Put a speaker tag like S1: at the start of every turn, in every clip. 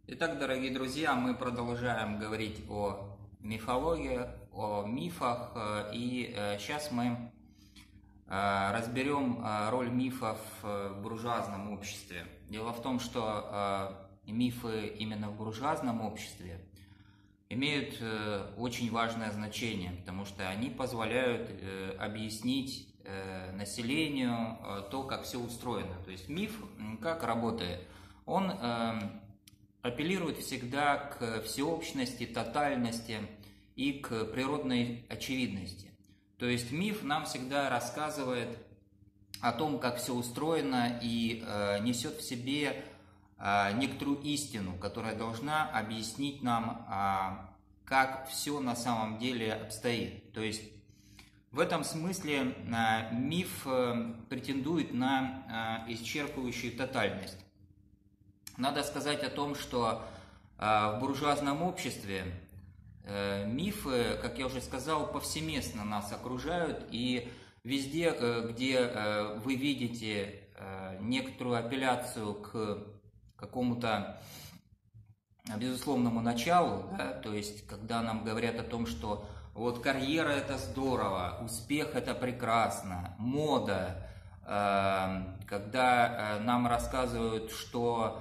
S1: Итак, дорогие друзья, мы продолжаем говорить о мифологии, о мифах, и сейчас мы разберем роль мифов в буржуазном обществе. Дело в том, что мифы именно в буржуазном обществе имеют очень важное значение, потому что они позволяют объяснить населению то, как все устроено. То есть миф как работает? Он апеллирует всегда к всеобщности, тотальности и к природной очевидности. То есть миф нам всегда рассказывает о том, как все устроено, и несет в себе некоторую истину, которая должна объяснить нам, как все на самом деле обстоит. То есть в этом смысле миф претендует на исчерпывающую тотальность. Надо сказать о том, что в буржуазном обществе мифы, как я уже сказал, повсеместно нас окружают, и везде, где вы видите некоторую апелляцию к какому-то безусловному началу, да, то есть когда нам говорят о том, что вот карьера – это здорово, успех – это прекрасно, мода, когда нам рассказывают, что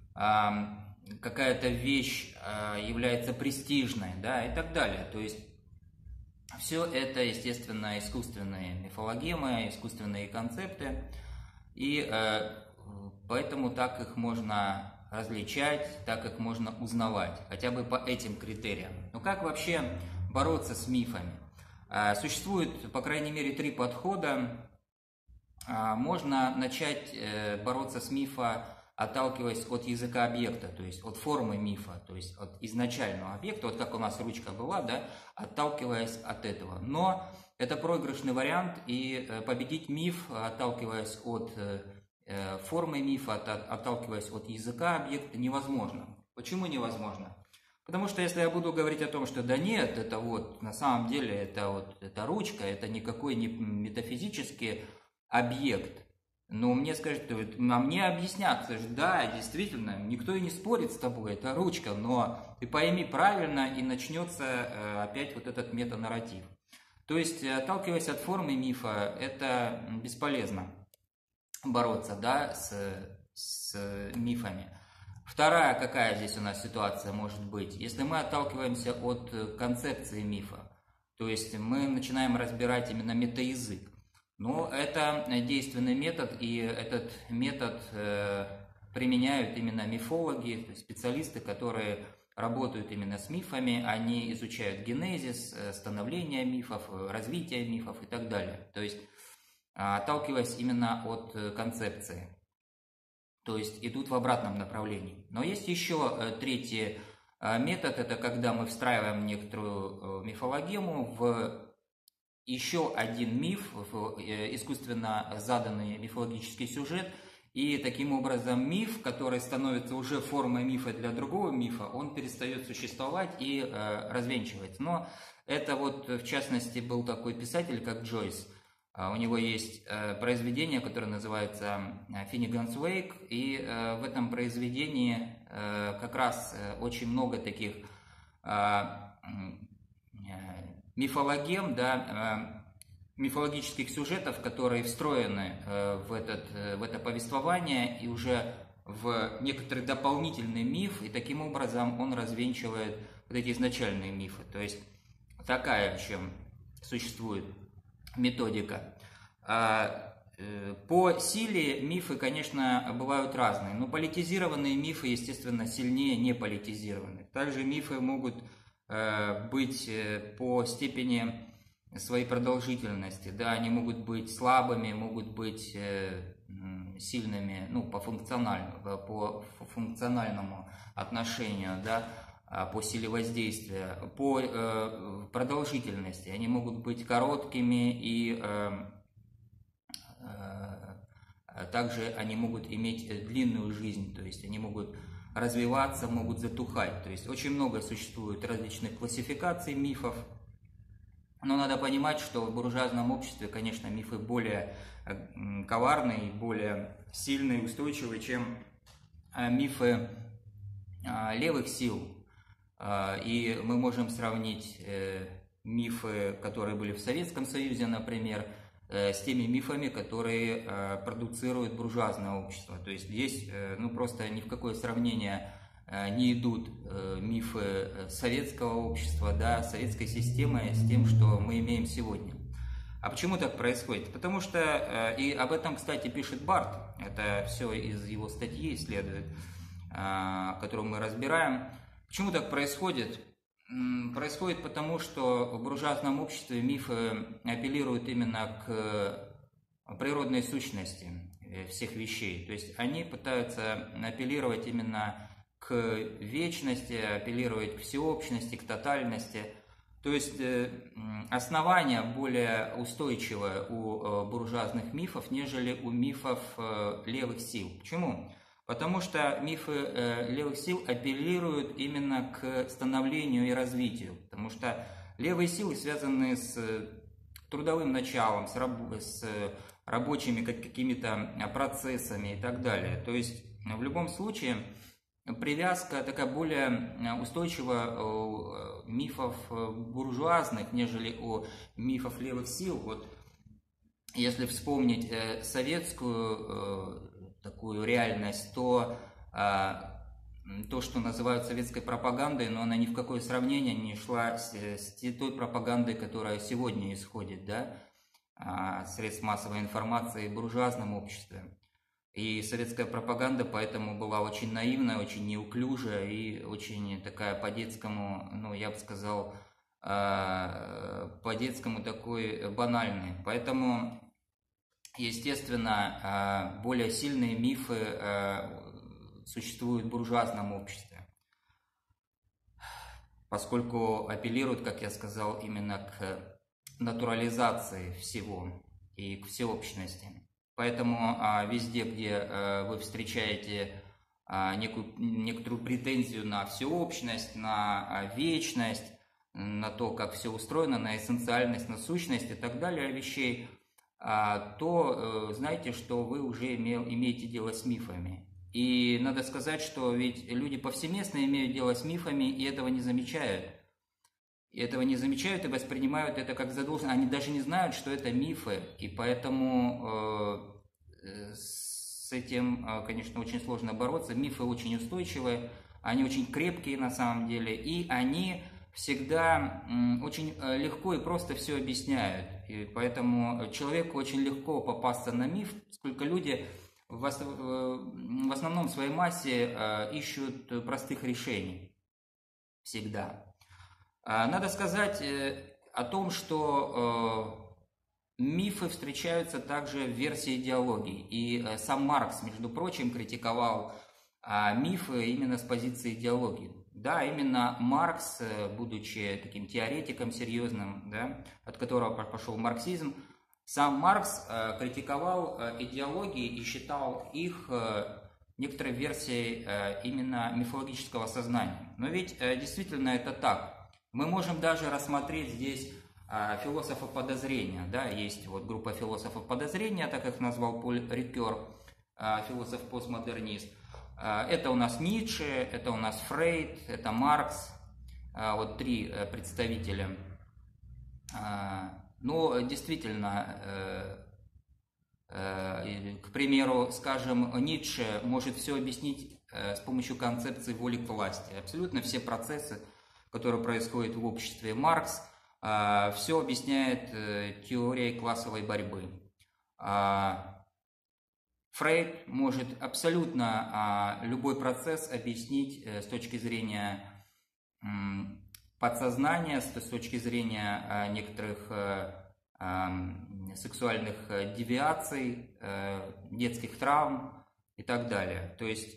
S1: какая-то вещь является престижной, да, и так далее. То есть все это, естественно, искусственные мифологемы, искусственные концепты, и поэтому так их можно различать, так их можно узнавать, хотя бы по этим критериям. Но как вообще бороться с мифами? Существует, по крайней мере, 3 подхода. Можно начать бороться с мифом, отталкиваясь от языка объекта, то есть от формы мифа, то есть от изначального объекта, вот как у нас ручка была, да, отталкиваясь от этого. Но это проигрышный вариант, и победить миф, отталкиваясь от формы мифа, отталкиваясь от языка объекта, невозможно. Почему невозможно? Потому что если я буду говорить о том, что да нет, это вот на самом деле это ручка, это никакой не метафизический объект, но мне скажут, а мне объяснят, скажут, да, действительно, никто и не спорит с тобой, это ручка, но ты пойми правильно, и начнется опять вот этот метанарратив. То есть, отталкиваясь от формы мифа, это бесполезно бороться, да, с мифами. Вторая, какая здесь у нас ситуация может быть? Если мы отталкиваемся от концепции мифа, то есть мы начинаем разбирать именно метаязык. Но это действенный метод, и этот метод применяют именно мифологи, то есть специалисты, которые работают именно с мифами, они изучают генезис, становление мифов, развитие мифов и так далее. То есть отталкиваясь именно от концепции, то есть идут в обратном направлении. Но есть еще третий метод, это когда мы встраиваем некоторую мифологему в еще один миф, искусственно заданный мифологический сюжет, и таким образом миф, который становится уже формой мифа для другого мифа, он перестает существовать и развенчивается. Но это вот, в частности, был такой писатель, как Джойс. У него есть произведение, которое называется «Финниган's Wake», и в этом произведении как раз очень много таких мифологем, да, мифологических сюжетов, которые встроены в это повествование и уже в некоторый дополнительный миф, и таким образом он развенчивает вот эти изначальные мифы. То есть такая, в чем существует методика. По силе мифы, конечно, бывают разные, но политизированные мифы, естественно, сильнее неполитизированных. Также мифы могут быть по степени своей продолжительности, да, они могут быть слабыми, могут быть сильными, ну, по функциональному отношению, да, по силе воздействия, по продолжительности, они могут быть короткими, и также они могут иметь длинную жизнь, то есть они могут развиваться, могут затухать. То есть очень много существует различных классификаций мифов, но надо понимать, что в буржуазном обществе, конечно, мифы более коварные, более сильные, устойчивые, чем мифы левых сил. И мы можем сравнить мифы, которые были в Советском Союзе, например, с теми мифами, которые продуцирует буржуазное общество. То есть здесь просто ни в какое сравнение не идут мифы советского общества, да, советской системы с тем, что мы имеем сегодня. А почему так происходит? Потому что, и об этом, кстати, пишет Барт, это все из его статьи следует, которую мы разбираем. Почему так происходит? Происходит потому, что в буржуазном обществе мифы апеллируют именно к природной сущности всех вещей. То есть они пытаются апеллировать именно к вечности, апеллировать к всеобщности, к тотальности. То есть основание более устойчивое у буржуазных мифов, нежели у мифов левых сил. Почему? Потому что мифы левых сил апеллируют именно к становлению и развитию. Потому что левые силы связаны с трудовым началом, с рабочими какими-то процессами и так далее. То есть в любом случае привязка такая более устойчивая у мифов буржуазных, нежели у мифов левых сил. Вот если вспомнить советскую такую реальность, то что называют советской пропагандой, но она ни в какое сравнение не шла с той пропагандой, которая сегодня исходит, да, средств массовой информации в буржуазном обществе. И советская пропаганда поэтому была очень наивная, очень неуклюжая и очень такая по-детскому, я бы сказал, по-детскому такой банальной. Поэтому, естественно, более сильные мифы существуют в буржуазном обществе, поскольку апеллируют, как я сказал, именно к натурализации всего и к всеобщности. Поэтому везде, где вы встречаете некоторую претензию на всеобщность, на вечность, на то, как все устроено, на эссенциальность, на сущность и так далее вещей, то знайте, что вы уже имеете дело с мифами. И надо сказать, что ведь люди повсеместно имеют дело с мифами и этого не замечают. И воспринимают это как задолженность. Они даже не знают, что это мифы. И поэтому с этим, конечно, очень сложно бороться. Мифы очень устойчивые, они очень крепкие на самом деле. И они всегда очень легко и просто все объясняют. И поэтому человеку очень легко попасться на миф, поскольку люди в основном в своей массе ищут простых решений. Всегда. Надо сказать о том, что мифы встречаются также в версии идеологии. И сам Маркс, между прочим, критиковал мифы именно с позиции идеологии. Да, именно Маркс, будучи таким теоретиком серьезным, да, от которого пошел марксизм, сам Маркс критиковал идеологии и считал их некоторой версией именно мифологического сознания. Но ведь действительно это так. Мы можем даже рассмотреть здесь философов подозрения. Да? Есть вот группа философов подозрения, так их назвал Поль Рикер, философ-постмодернист. Это у нас Ницше, это у нас Фрейд, это Маркс. Вот три представителя. Но действительно, к примеру, скажем, Ницше может все объяснить с помощью концепции воли к власти. Абсолютно все процессы, которые происходят в обществе. Маркс все объясняет теорией классовой борьбы. Фрейд может абсолютно любой процесс объяснить с точки зрения подсознания, с точки зрения некоторых сексуальных девиаций, детских травм и так далее. То есть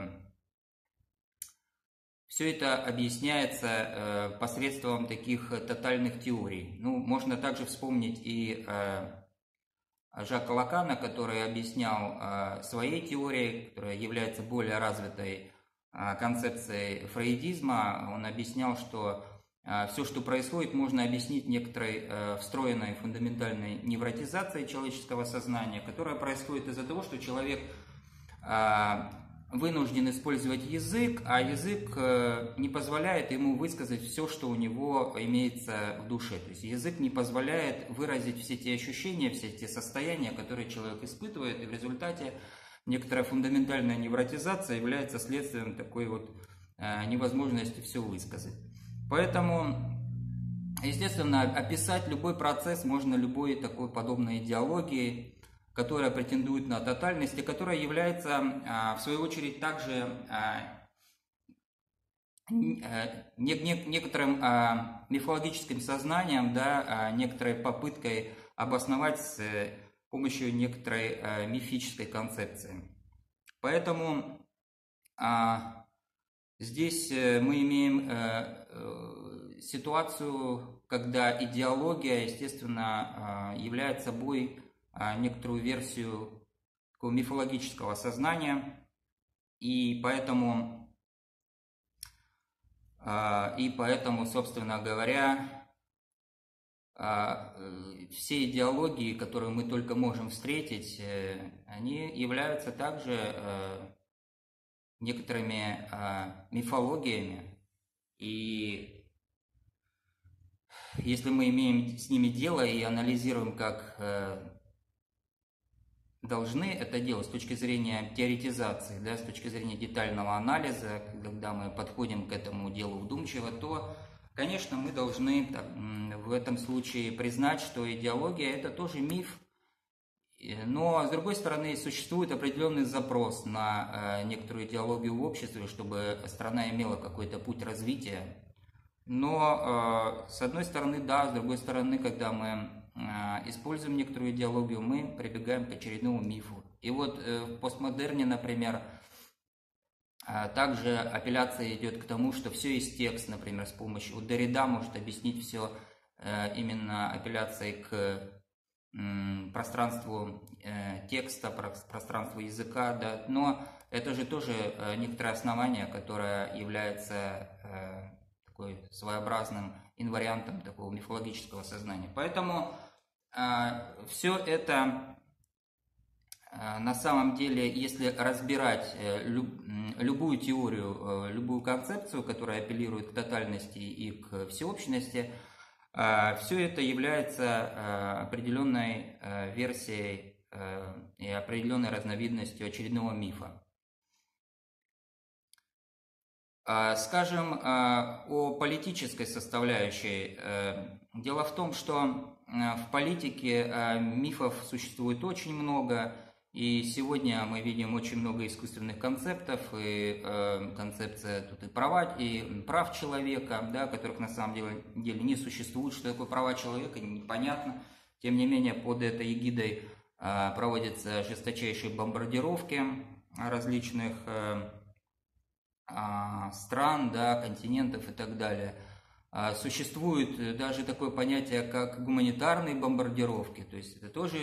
S1: все это объясняется посредством таких тотальных теорий. Можно также вспомнить и Жака Лакана, который объяснял своей теорией, которая является более развитой концепцией фрейдизма. Он объяснял, что все, что происходит, можно объяснить некоторой встроенной фундаментальной невротизацией человеческого сознания, которая происходит из-за того, что человек вынужден использовать язык, а язык не позволяет ему высказать все, что у него имеется в душе. То есть язык не позволяет выразить все те ощущения, все те состояния, которые человек испытывает, и в результате некоторая фундаментальная невротизация является следствием такой вот невозможности все высказать. Поэтому, естественно, описать любой процесс можно любой такой подобной идеологией, которая претендует на тотальность и которая является, в свою очередь, также некоторым мифологическим сознанием, да, некоторой попыткой обосновать с помощью некоторой мифической концепции. Поэтому здесь мы имеем ситуацию, когда идеология, естественно, является собой некоторую версию такого мифологического сознания, и поэтому, собственно говоря, все идеологии, которые мы только можем встретить, они являются также некоторыми мифологиями, и если мы имеем с ними дело и анализируем, как должны это делать с точки зрения теоретизации, да, с точки зрения детального анализа, когда мы подходим к этому делу вдумчиво, то, конечно, мы должны в этом случае признать, что идеология – это тоже миф, но, с другой стороны, существует определенный запрос на некоторую идеологию в обществе, чтобы страна имела какой-то путь развития. Но, с одной стороны, да, с другой стороны, когда мы используем некоторую идеологию, мы прибегаем к очередному мифу. И вот в постмодерне, например, также апелляция идет к тому, что все есть текст, например, с помощью Derrida может объяснить все именно апелляцией к пространству текста, пространству языка, да, но это же тоже некоторое основание, которое является такой своеобразным инвариантом такого мифологического сознания. Поэтому все это на самом деле, если разбирать любую теорию, любую концепцию, которая апеллирует к тотальности и к всеобщности, все это является определенной версией и определенной разновидностью очередного мифа. Скажем о политической составляющей. Дело в том, что в политике мифов существует очень много, и сегодня мы видим очень много искусственных концептов, и концепция тут и прав человека, да, которых на самом деле не существует. Что такое права человека, непонятно. Тем не менее, под этой эгидой проводятся жесточайшие бомбардировки различных стран, да, континентов и так далее. Существует даже такое понятие, как гуманитарные бомбардировки, то есть это тоже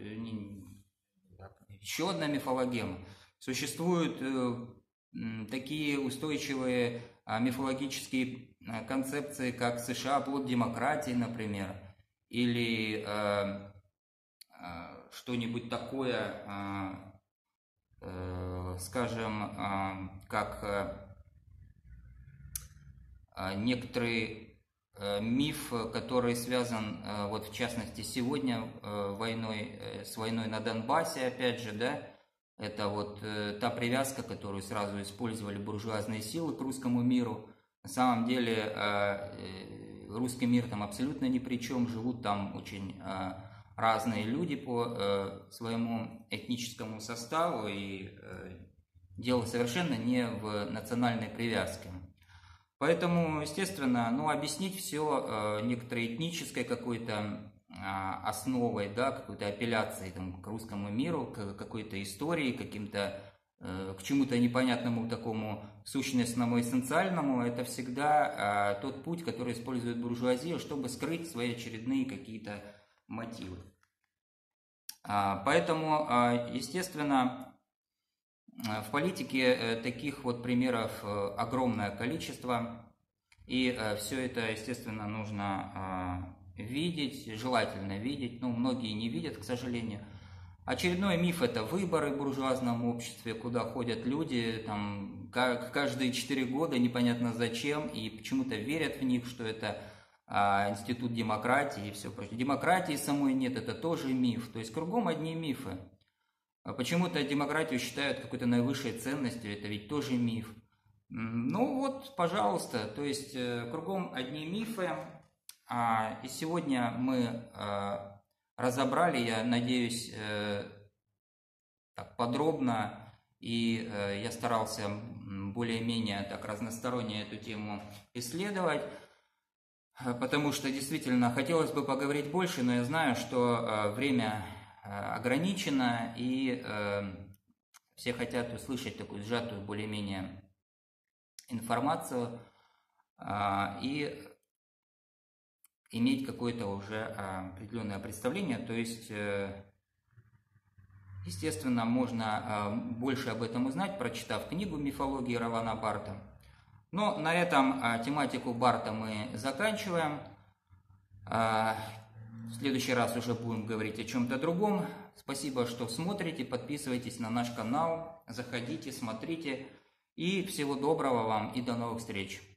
S1: еще одна мифологема. Существуют такие устойчивые мифологические концепции, как США плод демократии, например, или что-нибудь такое, скажем, как некоторый миф, который связан, вот в частности, сегодня с войной на Донбассе, опять же, да, это вот та привязка, которую сразу использовали буржуазные силы к русскому миру. На самом деле русский мир там абсолютно ни при чем, живут там очень разные люди по своему этническому составу, и дело совершенно не в национальной привязке. Поэтому, естественно, объяснить все некоторой этнической какой-то основой, да, какой-то апелляцией там, к русскому миру, к какой-то истории, к чему-то непонятному такому сущностному, эссенциальному, это всегда тот путь, который использует буржуазия, чтобы скрыть свои очередные какие-то мотивы. Поэтому, естественно, в политике таких вот примеров огромное количество, и все это, естественно, нужно видеть, желательно видеть, но многие не видят, к сожалению. Очередной миф – это выборы в буржуазном обществе, куда ходят люди там, каждые 4 года, непонятно зачем, и почему-то верят в них, что это институт демократии и все прочее. Демократии самой нет, это тоже миф. То есть кругом одни мифы. Почему-то демократию считают какой-то наивысшей ценностью, это ведь тоже миф. Ну вот, пожалуйста, то есть кругом одни мифы. И сегодня мы разобрали, я надеюсь, так подробно, и я старался более-менее так разносторонне эту тему исследовать, потому что действительно хотелось бы поговорить больше, но я знаю, что время ограничено, и все хотят услышать такую сжатую более-менее информацию и иметь какое-то уже определенное представление. То есть, естественно, можно больше об этом узнать, прочитав книгу «Мифология» Равана Барта. Но на этом тематику Барта мы заканчиваем. В следующий раз уже будем говорить о чем-то другом. Спасибо, что смотрите, подписывайтесь на наш канал, заходите, смотрите. И всего доброго вам и до новых встреч!